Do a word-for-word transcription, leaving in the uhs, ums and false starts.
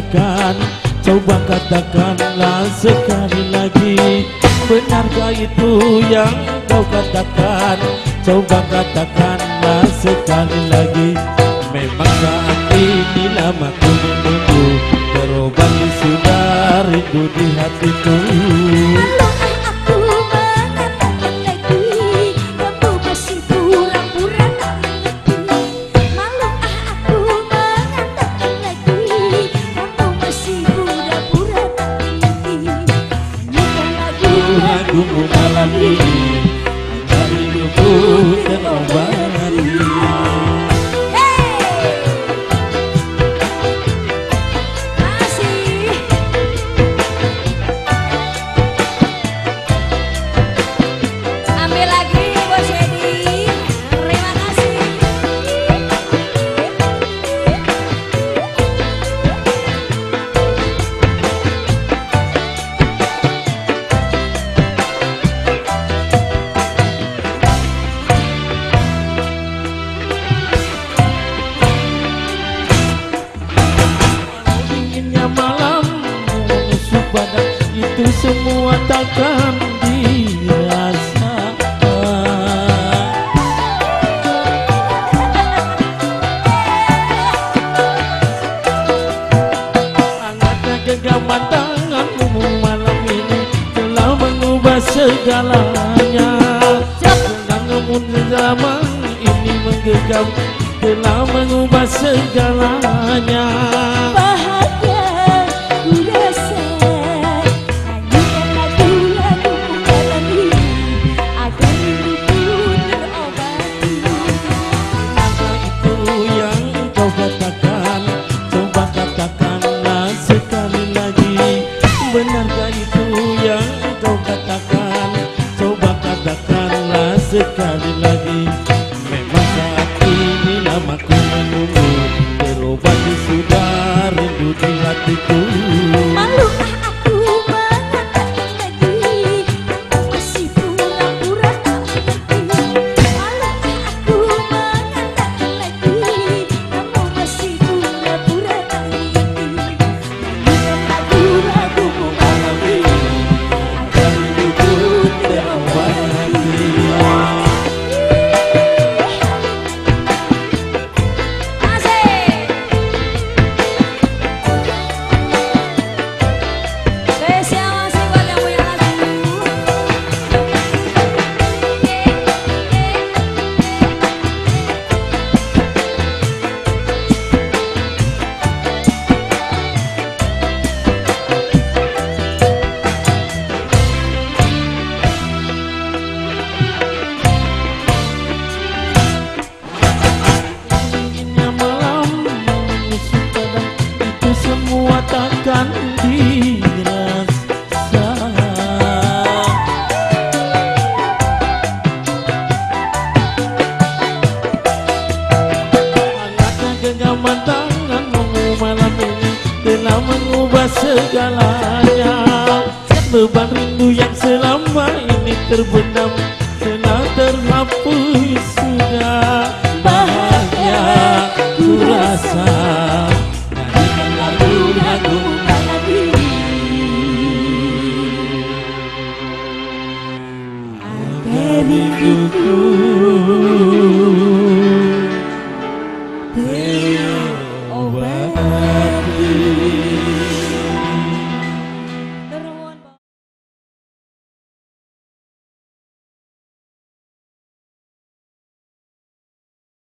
katakan, coba katakanlah sekali lagi. Benarkah itu yang kau katakan? Coba katakanlah sekali lagi. Memang saat ini lama ku menunggu, terobati sudah rindu di hatiku. Lagumu malam ini agar hidupku terobati. Ambil lagi Bos Edi. Terima kasih. Itu semua takkan dirasa. Hangatnya genggaman tanganmu malam ini telah mengubah segalanya. Tanganmu zaman ini menggenggam telah mengubah segalanya. Benarkah itu yang kau katakan? Coba katakanlah sekali lagi. Memang saat ini lama ku menunggu, terobati sudah rindu di hatiku. Malu aku mengatakan lagi, kamu masih pura-pura tak mengerti. Malu aku mengatakan lagi, kamu masih pura-pura tak mengerti. Lagu-lagumu malam ini agar hidupku terobati. Semua takkan dirasa. Hangatnya genggaman tanganmu malam ini telah mengubah segalanya. Beban rindu yang selama ini terbendam telah terhapus sudah. Bahagia ku rasa lagu-lagu malam ini agar hidupku